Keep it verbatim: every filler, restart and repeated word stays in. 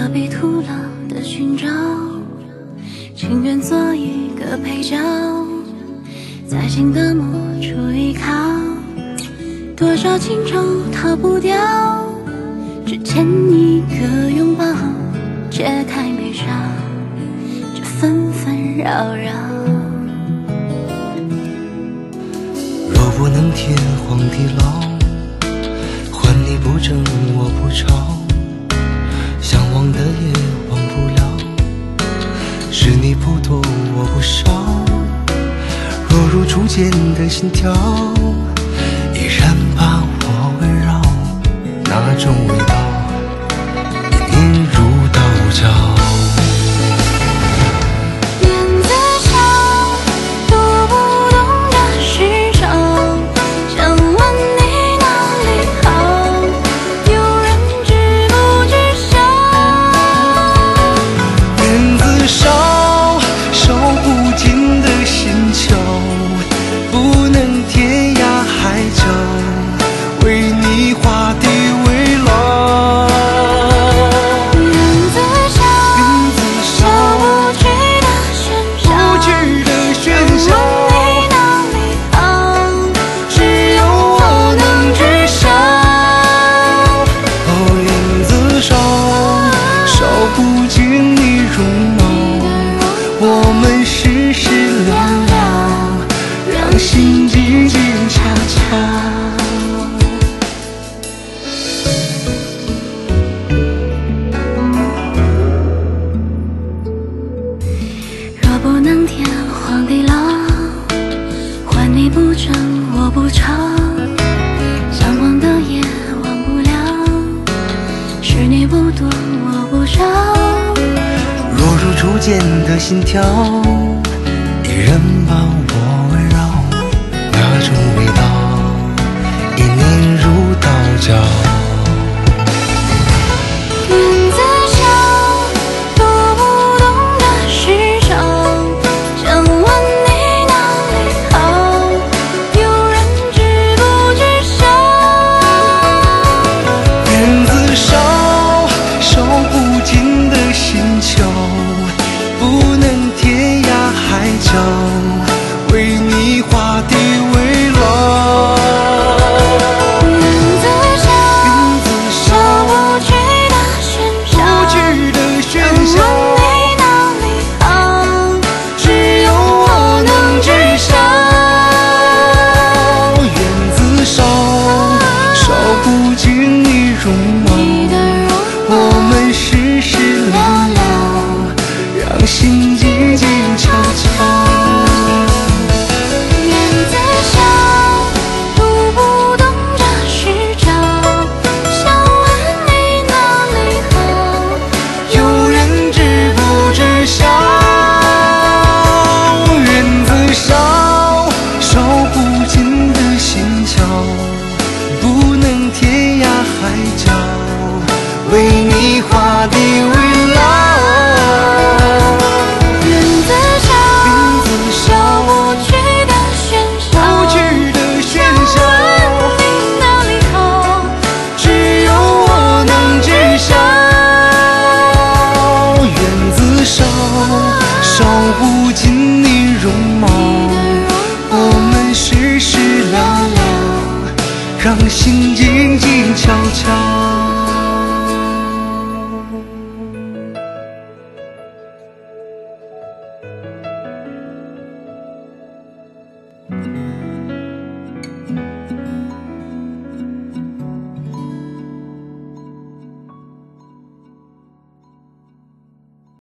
必徒劳的寻找，情愿做一个配角，在心的某处依靠，多少情愁逃不掉，只欠一个拥抱，解开悲伤，这纷纷扰扰。 若不能天荒地老，还你不争我不吵，想忘的也忘不了，是你不多我不少。若如初见的心跳，依然把我围绕，那种味道引入道角。心静静悄悄， 若不能天荒地老，还你不争我不吵，想忘的也忘不了，是你不多我不少。 若如初见的心跳，依然把我围绕，那种味道已凝入道角。 缘字少，读不懂的时少，想问你哪里好，有人知不知晓？ 缘字少，手不尽的心球，不能天涯海角，为你画地为牢。 缘字少，少不去的喧嚣， 不去的喧嚣， 问你哪里好，只有我能知晓。 缘字少，少不尽你容貌，我们世事寥寥，让心静静悄悄。为你画地为牢， 缘字少，少不去的喧嚣， 不去的喧嚣， 问你哪里好， 只有我能知晓。缘字少，少不尽你容貌，我们世事寥寥，让心静静悄悄。